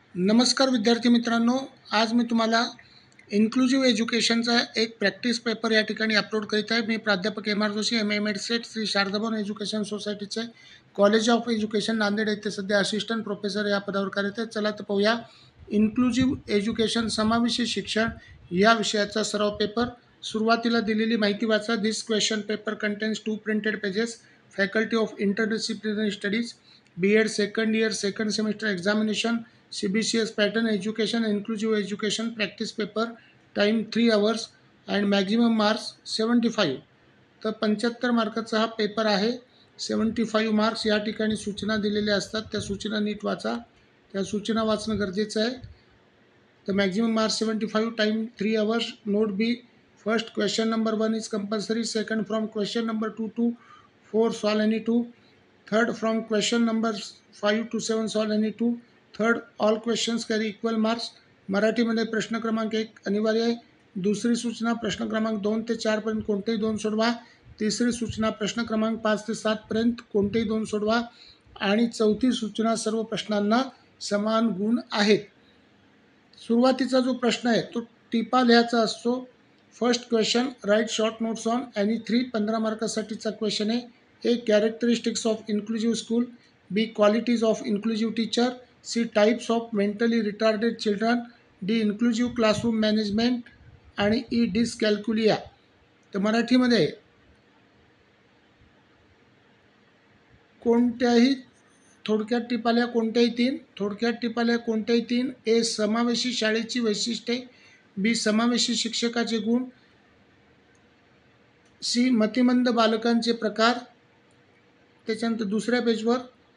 नमस्कार विद्यार्थी मित्रांनो, आज मी तुम्हाला इन्क्लुझिव्ह एज्युकेशनचा एक प्रॅक्टिस पेपर या ठिकाणी अपलोड करीत आहे। मी प्राध्यापक M R Joshi, M A मेडसेट, श्री शारदाभवन एज्युकेशन सोसायटीचे कॉलेज ऑफ एज्युकेशन नांदेड येथे सध्या असिस्टंट प्रोफेसर या पदावर कार्यरत आहे। चला तर पाहूया इन्क्लुझिव्ह एज्युकेशन समावेशी शिक्षण या विषयाचा सराव पेपर। सुरुवातीला दिलेली माहिती वाचा। This question paper contains 2 printed pages, faculty of interdisciplinary studies, B.Ed second year second semester examination, CBCS pattern education, inclusive education practice paper, time 3 hours and maximum marks 75। तर 75 मार्काचा हा पेपर आहे। 75 मार्क्स या ठिकाणी सूचना दिलेल्या असतात, त्या सूचना नीट वाचा, त्या सूचना वाचणं गरजेचं आहे। तर maximum marks 75, time 3 hours। Note B, first question number 1 is compulsory, second from question number 2 to 4 solve any 2, third from question number 5 to 7 solve any 2, third all questions carry equal marks. मराठीमध्ये प्रश्न क्रमांक 1 अनिवार्य आहे। दुसरी सूचना प्रश्न क्रमांक 2 ते 4 पर्यंत कोणतेही 2 सोडवा। तिसरी सूचना प्रश्न क्रमांक 5 ते 7 पर्यंत कोणतेही 2 सोडवा। आणि चौथी सूचना सर्व प्रश्नांना समान गुण आहेत। सुरुवातीचा जो प्रश्न आहे तो टिपा लिहायचा असतो। First question, write short notes on any 3, 15 मार्कासाठीचा क्वेश्चन आहे। A, characteristics of inclusive school, B, qualities of inclusive teacher, C, types of mentally retarded children, D, inclusive classroom management आणि ई, डिस्कॅल्क्युलिया। तर मराठीमध्ये कोणत्याही थोडक्यात टिपाल्या कोणत्याही 3, थोडक्यात टिपाल्या कोणत्याही 3। ए, समावेशी शाळेची वैशिष्ट्ये, बी, समावेशी शिक्षकाचे गुण, सी, मतिमंद बालकांचे प्रकार, त्याच्यानंतर दुसऱ्या पेजवर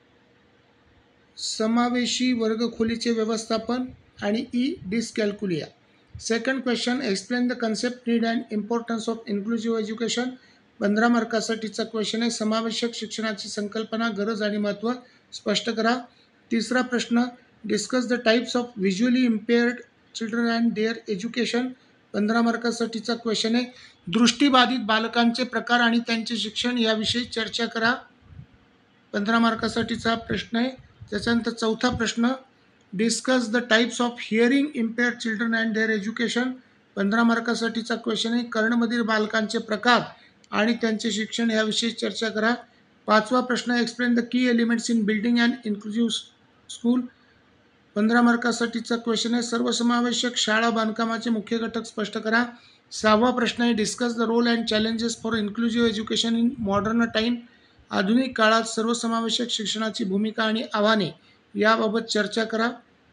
समावेशी वर्गखोलीचे व्यवस्थापन आणि E, dyscalculia. Second question, explain the concept, need and importance of inclusive education, 15 मार्कासाठीचा क्वेश्चन आहे। समावेशक शिक्षणाची संकल्पना, गरज आणि महत्त्व स्पष्ट करा। तिसरा प्रश्न, discuss the types of visually impaired children and their education, 15 मार्कासाठीचा क्वेश्चन आहे। दृष्टिबाधित बालकांचे प्रकार आणि त्यांचे शिक्षण याविषयी चर्चा करा, 15 मार्कासाठीचा प्रश्न आहे। त्याच्यानंतर चौथा प्रश्न, discuss the types of hearing impaired children and their education, 15 मार्कासाठीचा क्वेश्चन आहे। कर्णबधिर बालकांचे प्रकार आणि त्यांचे शिक्षण याविषयी चर्चा करा। पाचवा प्रश्न, explain the key elements in building and inclusive school, 15 मार्कासाठीचा क्वेश्चन आहे। सर्वसमावेशक शाळा बांधकामाचे मुख्य घटक स्पष्ट करा। सहावा प्रश्न आहे, discuss the role and challenges for inclusive education in modern time, आधुनिक काळात सर्वसमावेशक शिक्षणाची भूमिका आणि आव्हाने याबाबत चर्चा करा।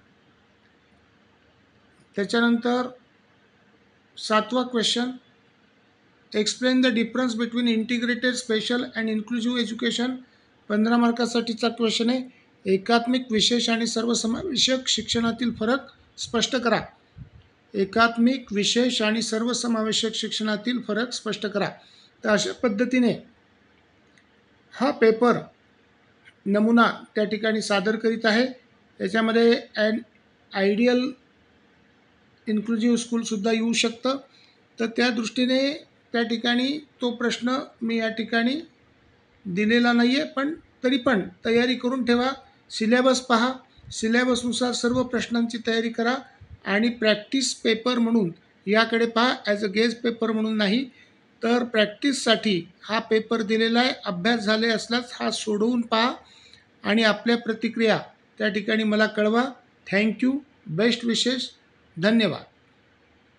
त्याच्यानंतर सातवा question, explain the difference between integrated special and inclusive education, 15 मार्कासाठीचा क्वेश्चन आहे। एकात्मिक, विशेष आणि सर्वसमावेशक शिक्षणातील फरक स्पष्ट करा। एकात्मिक, विशेष आणि सर्वसमावेशक शिक्षणातील फरक स्पष्ट करा। तर अशा पद्धतीने हा पेपर नमुना त्या ठिकाणी सादर करीत आहे। याच्यामध्ये ॲन आयडियल इन्क्लुझिव्ह स्कूलसुद्धा येऊ शकतं। तर त्या दृष्टीने त्या ठिकाणी तो प्रश्न मी या ठिकाणी दिलेला नाही आहे, पण तरी पण तयारी करून ठेवा। सिलेबस पहा, सिलेबसनुसार सर्व प्रश्नांची तयारी करा आणि प्रॅक्टिस पेपर म्हणून याकडे पहा, ॲज अ गेस पेपर म्हणून नाही। तर प्रॅक्टिससाठी हा पेपर दिलेला आहे। अभ्यास झाले असल्यास हा सोडवून पहा आणि आपल्या प्रतिक्रिया त्या ठिकाणी मला कळवा। थँक्यू, बेस्ट विशेस, धन्यवाद।